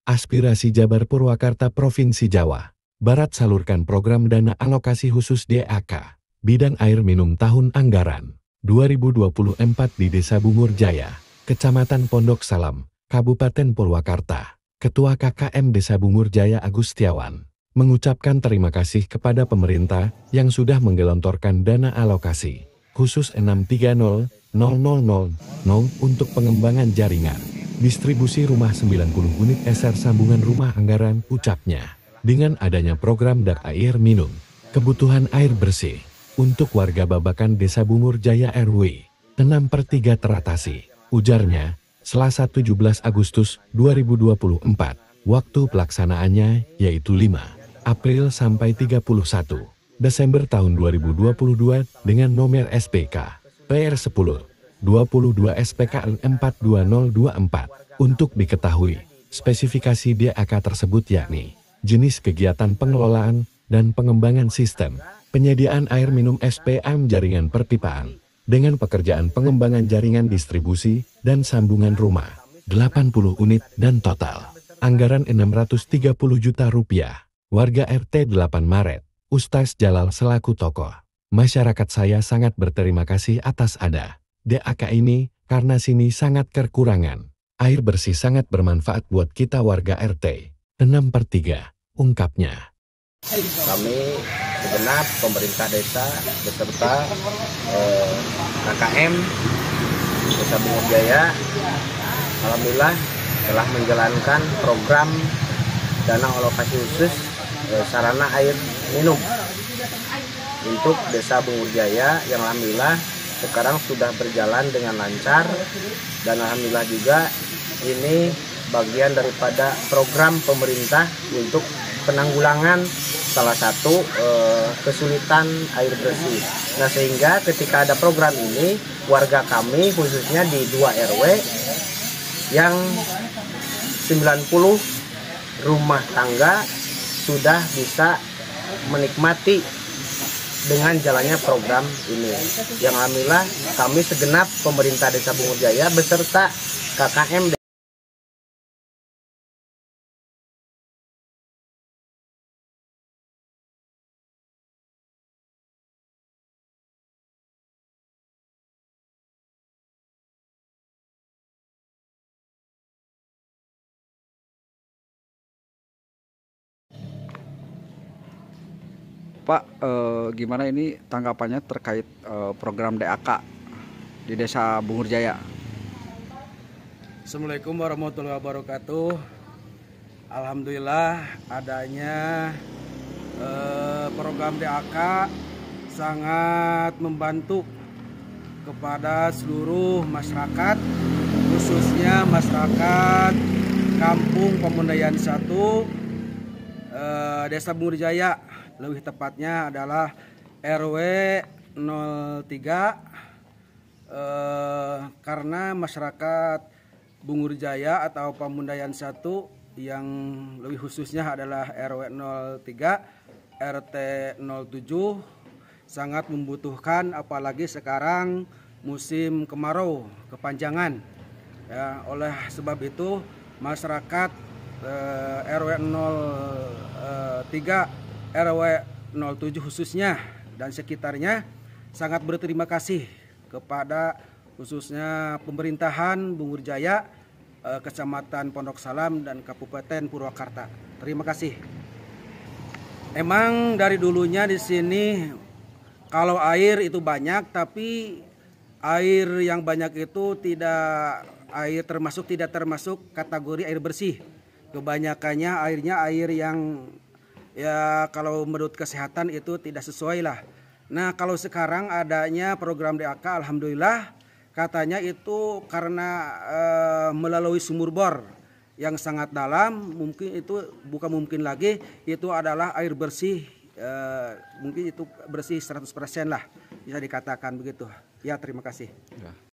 Aspirasi Jabar Purwakarta Provinsi Jawa Barat salurkan program dana alokasi khusus DAK, bidang air minum tahun anggaran 2024 di Desa Bungur Jaya, Kecamatan Pondok Salam, Kabupaten Purwakarta. Ketua KKM Desa Bungur Jaya Agustiawan mengucapkan terima kasih kepada pemerintah yang sudah menggelontorkan dana alokasi khusus 630.000 untuk pengembangan jaringan distribusi rumah 90 unit SR sambungan rumah anggaran, ucapnya. Dengan adanya program DAK air minum, kebutuhan air bersih untuk warga Babakan Desa Bungur Jaya RW 6/3 teratasi, ujarnya, Selasa 17 Agustus 2024. Waktu pelaksanaannya yaitu 5 April sampai 31 Desember tahun 2022 dengan nomor SPK PR10 22 SPKN 42024. Untuk diketahui, spesifikasi DAK tersebut yakni jenis kegiatan pengelolaan dan pengembangan sistem penyediaan air minum SPM jaringan perpipaan dengan pekerjaan pengembangan jaringan distribusi dan sambungan rumah 80 unit dan total anggaran 630 juta rupiah. Warga RT 8 Maret, Ustaz Jalal selaku tokoh masyarakat, saya sangat berterima kasih atas ada DAK ini karena sini sangat kekurangan air bersih, sangat bermanfaat buat kita warga RT 6/3, ungkapnya. Kami segenap pemerintah desa beserta KKM Desa Bungur Jaya alhamdulillah telah menjalankan program dana alokasi khusus sarana air minum untuk Desa Bungur Jaya yang alhamdulillah sekarang sudah berjalan dengan lancar, dan alhamdulillah juga ini bagian daripada program pemerintah untuk penanggulangan salah satu kesulitan air bersih. Nah, sehingga ketika ada program ini, warga kami khususnya di 2 RW yang 90 rumah tangga sudah bisa menikmati dengan jalannya program ini. Yang alhamdulillah kami segenap pemerintah Desa Bungur Jaya beserta KKM Pak, gimana ini tanggapannya terkait program DAK di Desa Bungur Jaya? Assalamualaikum warahmatullahi wabarakatuh. Alhamdulillah adanya program DAK sangat membantu kepada seluruh masyarakat, khususnya masyarakat Kampung Pemundaian 1 Desa Bungur Jaya. Lebih tepatnya adalah RW 03 karena masyarakat Bungur Jaya atau Pemundaian 1 yang lebih khususnya adalah RW 03 RT 07 sangat membutuhkan, apalagi sekarang musim kemarau kepanjangan ya. Oleh sebab itu masyarakat RW 03 RW 07 khususnya dan sekitarnya sangat berterima kasih kepada khususnya pemerintahan Bungur Jaya, Kecamatan Pondok Salam dan Kabupaten Purwakarta. Terima kasih. Emang dari dulunya di sini kalau air itu banyak, tapi air yang banyak itu tidak termasuk kategori air bersih. Kebanyakannya airnya air yang ya kalau menurut kesehatan itu tidak sesuai lah. Nah, kalau sekarang adanya program DAK alhamdulillah katanya itu karena melalui sumur bor yang sangat dalam, mungkin itu bukan mungkin lagi itu adalah air bersih, mungkin itu bersih 100% lah bisa dikatakan begitu. Ya, terima kasih. Ya.